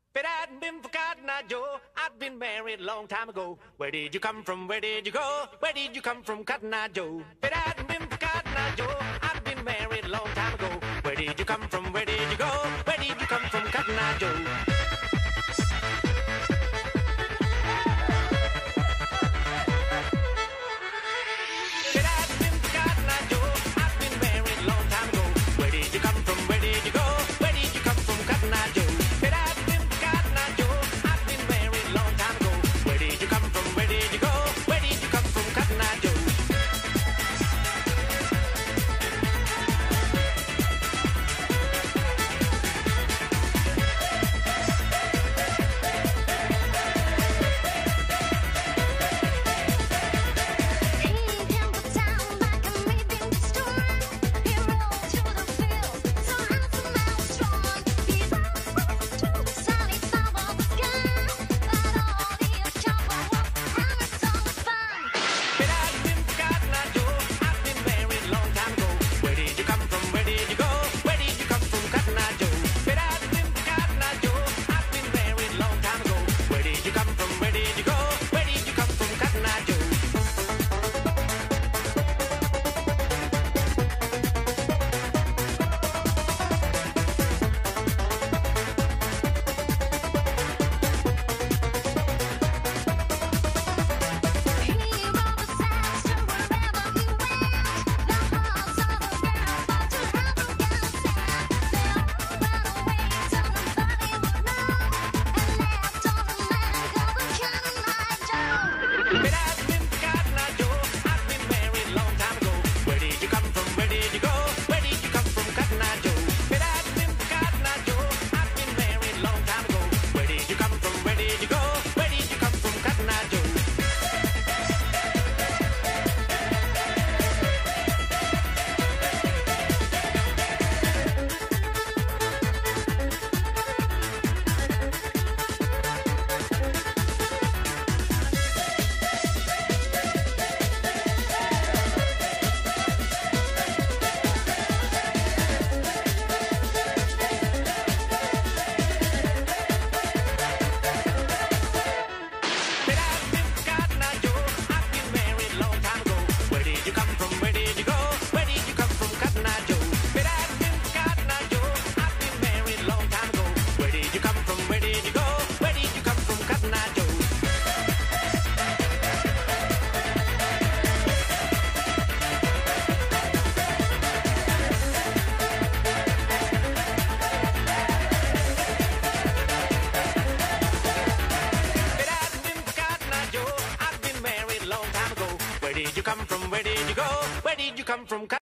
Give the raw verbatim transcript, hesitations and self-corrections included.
If it hadn't been for Cotton Eye Joe, I'd been married a long time ago. Where did you come from? Where did you go? Where did you come from, Cotton Eye Joe? If it hadn't been for Cotton Eye Joe, I'd been married a long time ago. Where did you come from? Where did you go? Where did you come from, Cotton Eye Joe? Where did you come from? Where did you go? Where did you come from?